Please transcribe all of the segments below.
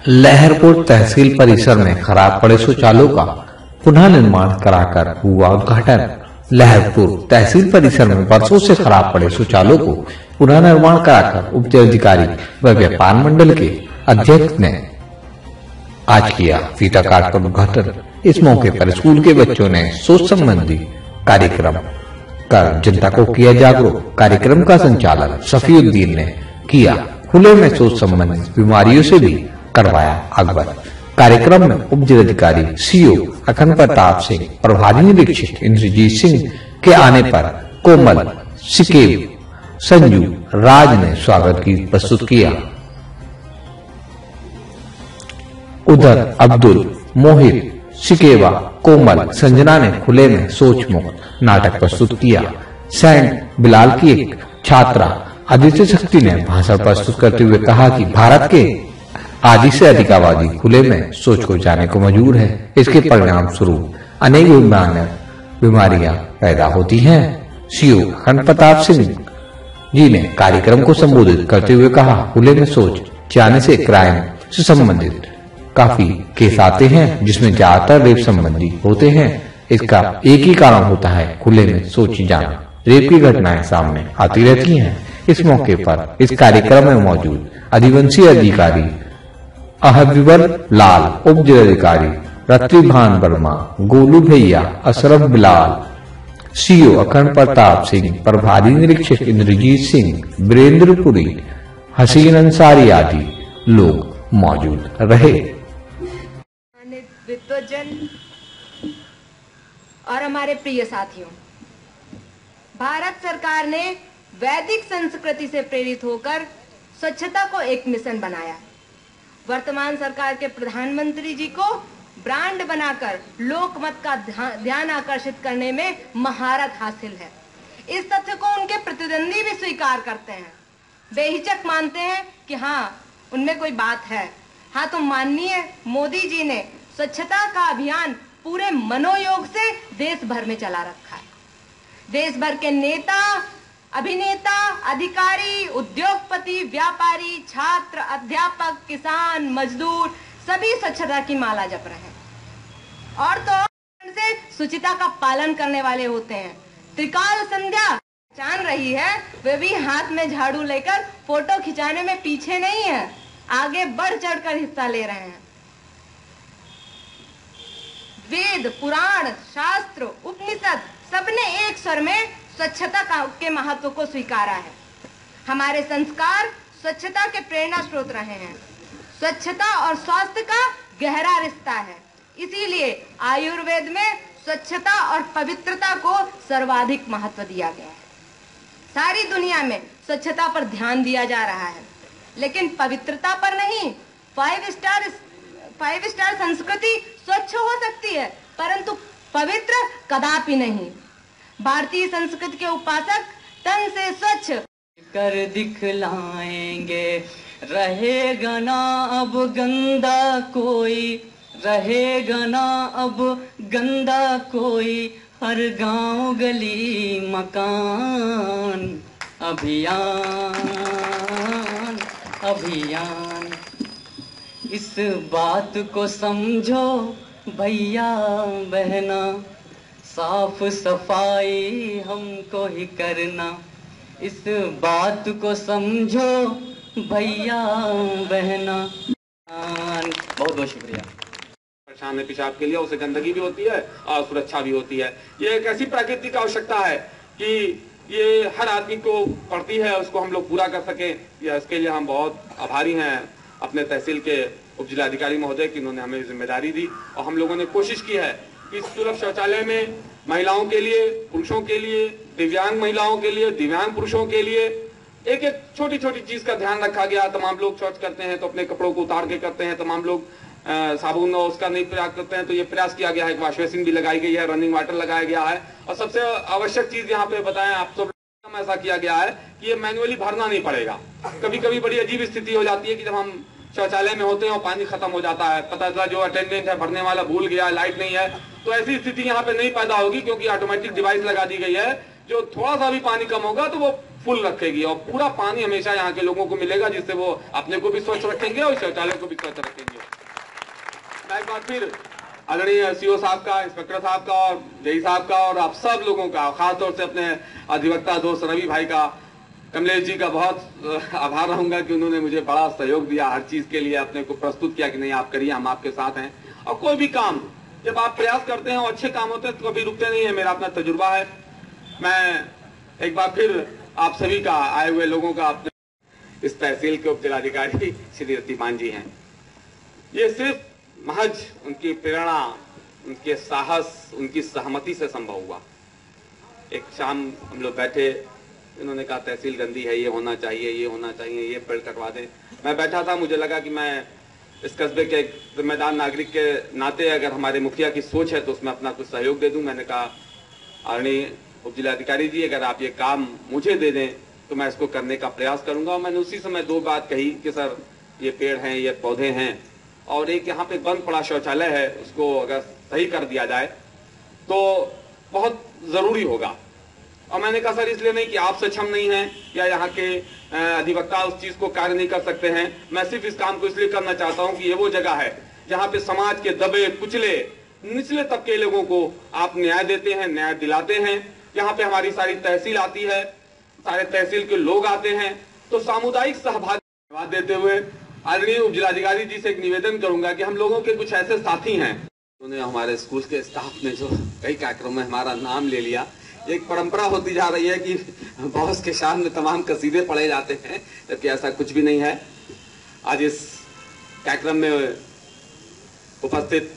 लहरपुर तहसील परिसर में खराब पड़े शौचालयों का पुनः निर्माण कराकर हुआ उद्घाटन। लहरपुर तहसील परिसर में वर्षों से खराब पड़े शौचालयों को पुनः निर्माण कराकर उप जिलाधिकारी व व्यापार मंडल के अध्यक्ष ने आज किया फीता काट कर उद्घाटन। इस मौके पर स्कूल के बच्चों ने शौच संबंधी कार्यक्रम कर जनता को किया जागरूक। कार्यक्रम का संचालन सफीउद्दीन ने किया। खुले में शौच संबंधी बीमारियों से भी करवाया अवगत। कार्यक्रम में उप जिलाधिकारी सीओ अखंड प्रताप सिंह, प्रभारी निरीक्षक इंद्रजीत सिंह के आने पर कोमल, सिकेव, संजू, राज ने स्वागत की प्रस्तुत किया। उधर अब्दुल, मोहित, सिकेवा, कोमल, संजना ने खुले में शौच मुक्त नाटक प्रस्तुत किया। सेंट बिलाल की एक छात्रा आदित्य शक्ति ने भाषण प्रस्तुत करते हुए कहा कि भारत के आधी से अधिक आबादी खुले में शौच को जाने को मजबूर है। इसके परिणाम स्वरूप अनेक बीमारियां पैदा होती हैं। सीओ अखंड प्रताप सिंह जी ने कार्यक्रम को संबोधित करते हुए कहा, खुले में शौच जाने से क्राइम से संबंधित काफी केस आते हैं जिसमें ज्यादातर रेप संबंधी होते हैं। इसका एक ही कारण होता है खुले में शौच जाना। रेप की घटनाएं सामने आती रहती हैं। इस मौके पर इस कार्यक्रम में मौजूद अधिवंशीय अधिकारी अहबिबर लाल, उप जिलाधिकारी रत्रिभान वर्मा, गोलू भैया, अशरफ बिलाल, सीओ अखंड प्रताप सिंह, प्रभारी निरीक्षक इंद्रजीत सिंह, वीरेंद्रपुरी, हसीन अंसारी आदि लोग मौजूद रहे। विद्वजन और हमारे प्रिय साथियों, भारत सरकार ने वैदिक संस्कृति से प्रेरित होकर स्वच्छता को एक मिशन बनाया। वर्तमान सरकार के प्रधानमंत्री जी को ब्रांड बनाकर लोकमत का ध्यान आकर्षित करने में महारत हासिल है। इस तथ्य को उनके प्रतिद्वंदी भी स्वीकार करते हैं, बेहिचक मानते हैं कि हाँ उनमें कोई बात है। हाँ, तो माननीय मोदी जी ने स्वच्छता का अभियान पूरे मनोयोग से देश भर में चला रखा है। देश भर के नेता, अभिनेता, अधिकारी, उद्योगपति, व्यापारी, छात्र, अध्यापक, किसान, मजदूर सभी स्वच्छता की माला जप रहे हैं और तो से शुचिता का पालन करने वाले होते हैं। त्रिकाल संध्या जान रही है, वे भी हाथ में झाड़ू लेकर फोटो खिंचाने में पीछे नहीं है, आगे बढ़ चढ़कर हिस्सा ले रहे हैं। वेद, पुराण, शास्त्र, उपनिषद सबने एक स्वर में स्वच्छता के महत्व को स्वीकारा है। हमारे संस्कार स्वच्छता के प्रेरणा स्रोत रहे हैं। स्वच्छता और स्वास्थ्य का गहरा रिश्ता है, इसीलिए आयुर्वेद में स्वच्छता और पवित्रता को सर्वाधिक महत्व दिया गया है। सारी दुनिया में स्वच्छता पर ध्यान दिया जा रहा है, लेकिन पवित्रता पर नहीं। 5 स्टार संस्कृति स्वच्छ हो सकती है, परंतु पवित्र कदापि नहीं। भारतीय संस्कृति के उपासक तन से स्वच्छ कर दिखलाएंगे, रहेगा ना अब गंदा कोई, रहेगा ना अब गंदा कोई, हर गांव गली मकान अभियान अभियान। इस बात को समझो भैया बहना, साफ सफाई हमको ही करना। इस बात को समझो भैया बहना। बहुत बहुत शुक्रिया। परेशान है पेशाब के लिए, उसे गंदगी भी होती है और सुरक्षा भी होती है। ये एक ऐसी प्राकृतिक आवश्यकता है कि ये हर आदमी को पड़ती है, उसको हम लोग पूरा कर सके। इसके लिए हम बहुत आभारी हैं अपने तहसील के उप जिलाधिकारी महोदय की, उन्होंने हमें जिम्मेदारी दी और हम लोगों ने कोशिश की है कि सुलभ शौचालय में महिलाओं के लिए, पुरुषों के लिए, दिव्यांग महिलाओं के लिए, दिव्यांग पुरुषों के लिए एक एक छोटी छोटी चीज का ध्यान रखा गया। तमाम लोग शौच करते हैं तो अपने कपड़ों को उतार के करते हैं, तमाम लोग साबुन और उसका नहीं प्रयास करते हैं, तो ये प्रयास किया गया है। वॉश बेसिन भी लगाई गई है, रनिंग वाटर लगाया गया है और सबसे आवश्यक चीज यहाँ पे बताएं आप सब, ऐसा किया गया है कि ये मैन्युअली भरना नहीं पड़ेगा। कभी कभी बड़ी अजीब स्थिति हो जाती है कि जब हम शौचालय में होते हैं और पानी खत्म हो जाता है, पता चला जो अटेंडेंट है भरने वाला भूल गया, लाइट नहीं है, तो ऐसी स्थिति यहाँ पे नहीं पैदा होगी क्योंकि ऑटोमेटिक डिवाइस लगा दी गई है। जो थोड़ा सा भी पानी कम होगा तो वो फुल रखेगी और पूरा पानी हमेशा यहाँ के लोगों को मिलेगा, जिससे वो अपने को भी स्वच्छ रखेंगे और शौचालय को भी स्वच्छ रखेंगे। मैं एक बार फिर आदरणीय सीओ साहब का, इंस्पेक्टर साहब का और जेई साहब का और आप सब लोगों का, खासतौर से अपने अधिवक्ता दोस्त रवि भाई का, कमलेश जी का बहुत आभार रहूंगा कि उन्होंने मुझे बड़ा सहयोग दिया हर चीज के लिए, अपने को प्रस्तुत किया कि नहीं आप करिए, हम आपके साथ हैं। और कोई भी काम जब आप प्रयास करते हैं और अच्छे काम होते हैं तो कभी रुकते नहीं है, मेरा अपना तजुर्बा है। मैं एक बार फिर आप सभी का, आए हुए लोगों का, अपने इस तहसील के उप जिलाधिकारी श्री रतिमान जी हैं। ये सिर्फ महज उनकी प्रेरणा, उनके साहस, उनकी सहमति से संभव हुआ। एक शाम हम लोग बैठे, इन्होंने कहा तहसील गंदी है, ये होना चाहिए, ये होना चाहिए, ये पेड़ कटवा दें। मैं बैठा था, मुझे लगा कि मैं इस कस्बे के एक जिम्मेदार नागरिक के नाते अगर हमारे मुखिया की सोच है तो उसमें अपना कुछ सहयोग दे दूं। मैंने कहा आदरणीय उप जिलाधिकारी जी, अगर आप ये काम मुझे दे दें तो मैं इसको करने का प्रयास करूंगा। और मैंने उसी समय दो बात कही कि सर ये पेड़ हैं, ये पौधे हैं, और एक यहाँ पे बंद पड़ा शौचालय है, उसको अगर सही कर दिया जाए तो बहुत जरूरी होगा। और मैंने कहा सर इसलिए नहीं कि आप सक्षम नहीं हैं या यहाँ के अधिवक्ता उस चीज को कार्य नहीं कर सकते हैं, मैं सिर्फ इस काम को इसलिए करना चाहता हूँ कि ये वो जगह है जहाँ पे समाज के दबे कुचले निचले तबके के लोगों को आप न्याय देते हैं, न्याय दिलाते हैं। यहाँ पे हमारी सारी तहसील आती है, सारे तहसील के लोग आते हैं, तो सामुदायिक सहभागिता देते हुए आदरणीय उप जिलाधिकारी जी से एक निवेदन करूंगा कि हम लोगों के कुछ ऐसे साथी हैं, उन्होंने हमारे स्कूल के स्टाफ ने जो कई कार्यक्रमों में हमारा नाम ले लिया। एक परंपरा होती जा रही है कि बॉस के शान में तमाम कसीदे पढ़े जाते हैं, जबकि ऐसा कुछ भी नहीं है। आज इस कार्यक्रम में उपस्थित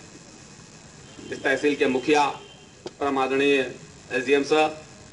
इस तहसील के मुखिया, परम आदरणीय SDM sir,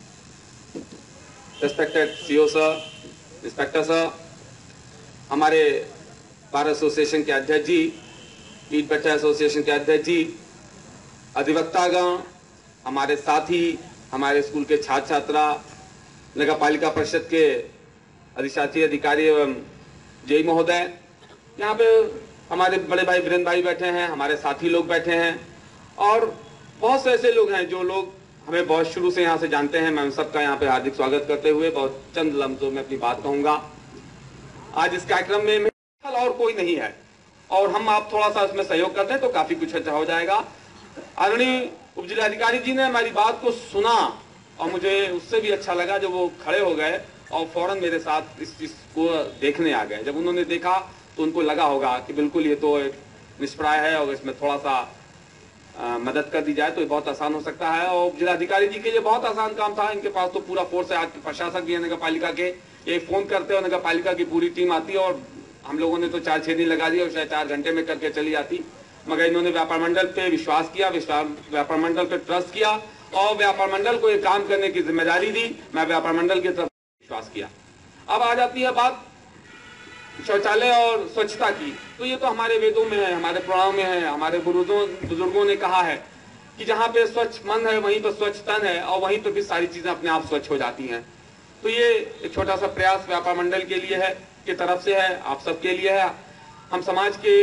respected CO sir, inspector sir, हमारे बार एसोसिएशन के अध्यक्ष जी, ईट भट्टा एसोसिएशन के अध्यक्ष जी, अधिवक्तागण, हमारे साथी, हमारे स्कूल के छात्र छात्रा, नगर पालिका परिषद के अधिशासी अधिकारी एवं जेई महोदय, यहाँ पे हमारे बड़े भाई वीरेंद्र भाई बैठे हैं, हमारे साथी लोग बैठे हैं, और बहुत से ऐसे लोग हैं जो लोग हमें बहुत शुरू से यहाँ से जानते हैं। मैं उन सबका यहाँ पे हार्दिक स्वागत करते हुए बहुत चंद लम्हों में अपनी बात कहूंगा। आज इस कार्यक्रम में और कोई नहीं है और हम आप थोड़ा सा इसमें सहयोग करते हैं तो काफी कुछ अच्छा हो जाएगा। आदरणीय उप जिलाधिकारी जी ने हमारी बात को सुना और मुझे उससे भी अच्छा लगा जब वो खड़े हो गए और फौरन मेरे साथ इस चीज को देखने आ गए। जब उन्होंने देखा तो उनको लगा होगा कि बिल्कुल ये तो एक निष्प्राय है और इसमें थोड़ा सा मदद कर दी जाए तो ये बहुत आसान हो सकता है। और जिलाधिकारी जी के लिए बहुत आसान काम था, इनके पास तो पूरा फोर्स है, आज प्रशासक भी है नगर पालिका के, एक फोन करते हो नगर पालिका की पूरी टीम आती है और हम लोगों ने तो 4-6 दिन लगा दिए और शायद 4 घंटे में करके चली जाती। मगर इन्होंने व्यापार मंडल पे विश्वास किया, व्यापार मंडल पे ट्रस्ट किया और व्यापार मंडल को ये काम करने की जिम्मेदारी दी। मैं व्यापार मंडल की तरफ विश्वास किया। अब आ जाती है बात शौचालय और स्वच्छता की, तो ये तो हमारे वेदों में है, हमारे पुराणों में है, हमारे बुजुर्गों ने कहा है कि जहाँ पे स्वच्छ मन है वहीं पर स्वच्छ तन है और वहीं पर भी सारी चीजें अपने आप स्वच्छ हो जाती हैं। तो ये एक छोटा सा प्रयास व्यापार मंडल के लिए है, की तरफ से है, आप सबके लिए है। हम समाज के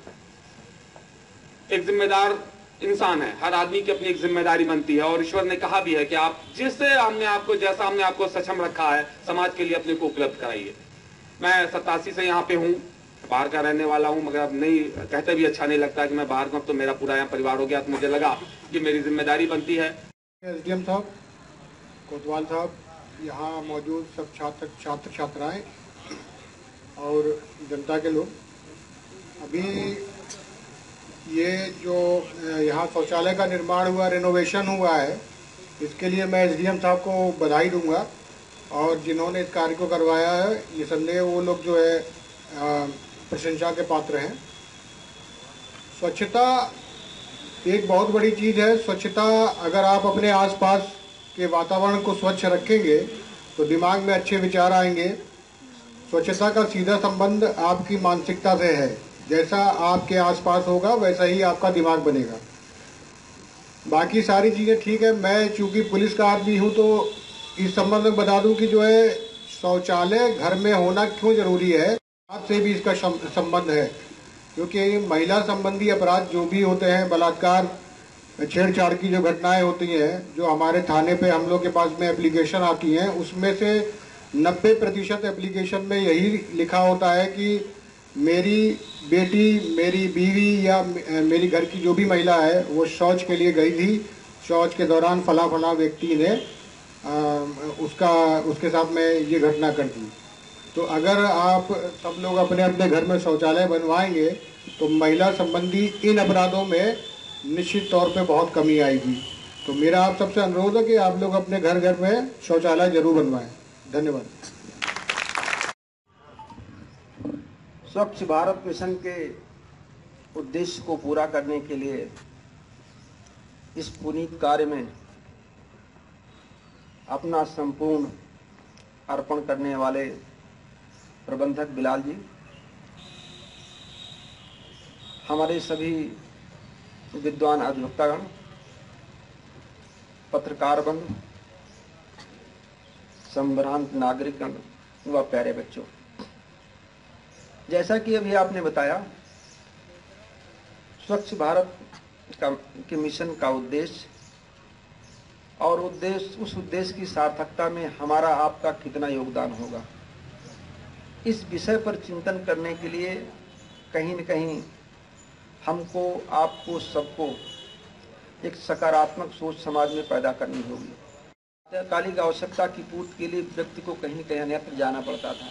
एक जिम्मेदार इंसान है, हर आदमी की अपनी एक जिम्मेदारी बनती है और ईश्वर ने कहा भी है कि आप जैसा हमने आपको सक्षम रखा है समाज के लिए अपने को उपलब्ध कराइए। मैं 87 से यहाँ पे हूँ, बाहर का रहने वाला हूँ, मगर अब नहीं कहते भी अच्छा नहीं लगता कि मैं बाहर का, तो मेरा पूरा यहाँ परिवार हो गया, तो मुझे लगा कि मेरी जिम्मेदारी बनती है। एसडीएम साहब, कोतवाल साहब, यहाँ मौजूद सब छात्र छात्राएं और जनता के लोग, अभी ये जो यहाँ शौचालय का निर्माण हुआ, रेनोवेशन हुआ है, इसके लिए मैं एसडीएम साहब को बधाई दूंगा और जिन्होंने इस कार्य को करवाया है निसंदेह वो लोग जो है प्रशंसा के पात्र हैं। स्वच्छता एक बहुत बड़ी चीज़ है। स्वच्छता, अगर आप अपने आसपास के वातावरण को स्वच्छ रखेंगे तो दिमाग में अच्छे विचार आएंगे। स्वच्छता का सीधा संबंध आपकी मानसिकता से है, जैसा आपके आसपास होगा वैसा ही आपका दिमाग बनेगा। बाकी सारी चीज़ें ठीक है। मैं चूँकि पुलिस का आदमी हूँ तो इस संबंध में बता दूं कि जो है शौचालय घर में होना क्यों जरूरी है, अपराध से भी इसका संबंध है, क्योंकि महिला संबंधी अपराध जो भी होते हैं, बलात्कार, छेड़छाड़ की जो घटनाएं होती हैं, जो हमारे थाने पे हम लोग के पास में एप्लीकेशन आती हैं, उसमें से 90% एप्लीकेशन में यही लिखा होता है कि मेरी बेटी, मेरी बीवी या मेरी घर की जो भी महिला है वो शौच के लिए गई थी, शौच के दौरान फला व्यक्ति ने उसके साथ में ये घटना कर दी। तो अगर आप सब लोग अपने अपने घर में शौचालय बनवाएंगे तो महिला संबंधी इन अपराधों में निश्चित तौर पे बहुत कमी आएगी। तो मेरा आप सबसे अनुरोध है कि आप लोग अपने घर घर में शौचालय जरूर बनवाएं। धन्यवाद। स्वच्छ भारत मिशन के उद्देश्य को पूरा करने के लिए इस पुनीत कार्य में अपना संपूर्ण अर्पण करने वाले प्रबंधक बिलाल जी, हमारे सभी विद्वान अधिवक्तागण, पत्रकार बंधु, संभ्रांत नागरिकगण व प्यारे बच्चों, जैसा कि अभी आपने बताया, स्वच्छ भारत के मिशन का उद्देश्य और उस उद्देश्य की सार्थकता में हमारा आपका कितना योगदान होगा, इस विषय पर चिंतन करने के लिए कहीं न कहीं हमको, आपको, सबको एक सकारात्मक सोच समाज में पैदा करनी होगी। कालिक आवश्यकता की पूर्ति के लिए व्यक्ति को कहीं न कहीं अन्यत्र जाना पड़ता था।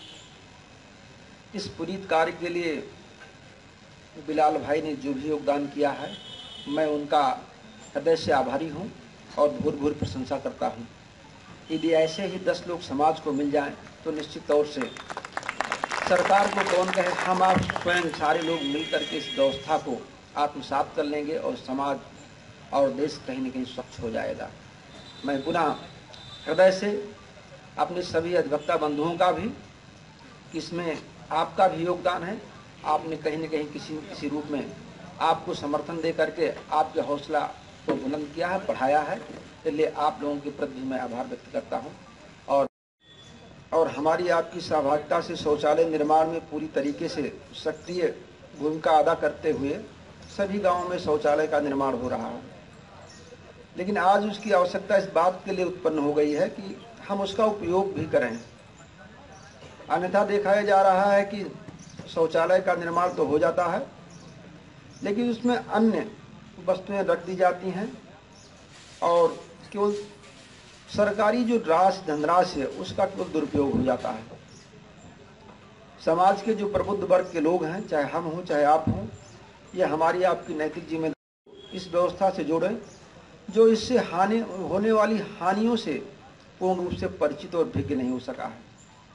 इस पुनीत कार्य के लिए बिलाल भाई ने जो भी योगदान किया है, मैं उनका हृदय से आभारी हूँ और भूर भूर प्रशंसा करता हूँ। यदि ऐसे ही 10 लोग समाज को मिल जाएं तो निश्चित तौर से सरकार को कौन कहे, हम आप स्वयं सारे लोग मिलकर के इस व्यवस्था को आत्मसात कर लेंगे और समाज और देश कहीं न कहीं स्वच्छ हो जाएगा। मैं पुनः हृदय से अपने सभी अधिवक्ता बंधुओं का भी, इसमें आपका भी योगदान है। आपने कहीं न कहीं किसी न किसी रूप में आपको समर्थन दे करके आपके हौसला को बुलंद किया है, बढ़ाया है, इसलिए आप लोगों के प्रति मैं आभार व्यक्त करता हूँ। और हमारी आपकी सहभागिता से शौचालय निर्माण में पूरी तरीके से सक्रिय भूमिका अदा करते हुए सभी गांवों में शौचालय का निर्माण हो रहा है। लेकिन आज उसकी आवश्यकता इस बात के लिए उत्पन्न हो गई है कि हम उसका उपयोग भी करें। अन्यथा देखा जा रहा है कि शौचालय का निर्माण तो हो जाता है, लेकिन उसमें अन्य वस्तुएं रख दी जाती हैं और केवल सरकारी जो धनराशि है उसका केवल दुरुपयोग हो जाता है। समाज के जो प्रबुद्ध वर्ग के लोग हैं, चाहे हम हों चाहे आप हों, ये हमारी आपकी नैतिक जिम्मेदारी इस व्यवस्था से जोड़ें जो इससे होने वाली हानियों से पूर्ण रूप से परिचित और भिज्ञ नहीं हो सका है।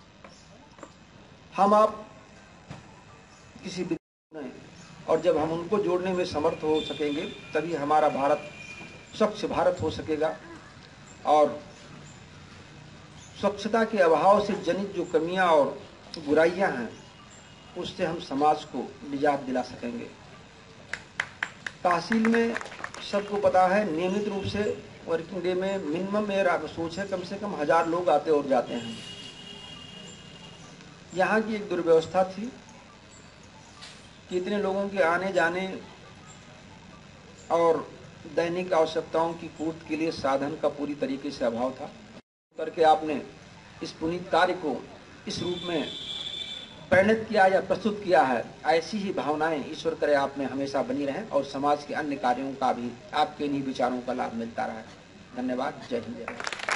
हम आप किसी भी, और जब हम उनको जोड़ने में समर्थ हो सकेंगे तभी हमारा भारत स्वच्छ भारत हो सकेगा और स्वच्छता के अभाव से जनित जो कमियां और बुराइयां हैं उससे हम समाज को निजात दिला सकेंगे। तहसील में सबको पता है नियमित रूप से वर्किंग डे में मिनिमम मेरा सोच है कम से कम 1000 लोग आते और जाते हैं। यहाँ की एक दुर्व्यवस्था थी कि इतने लोगों के आने जाने और दैनिक आवश्यकताओं की पूर्ति के लिए साधन का पूरी तरीके से अभाव था। करके आपने इस पुनीत कार्य को इस रूप में परिणत किया या प्रस्तुत किया है। ऐसी ही भावनाएं ईश्वर करे आप में हमेशा बनी रहें और समाज के अन्य कार्यों का भी आपके इन्हीं विचारों का लाभ मिलता रहे। धन्यवाद। जय हिंद, जय भारत।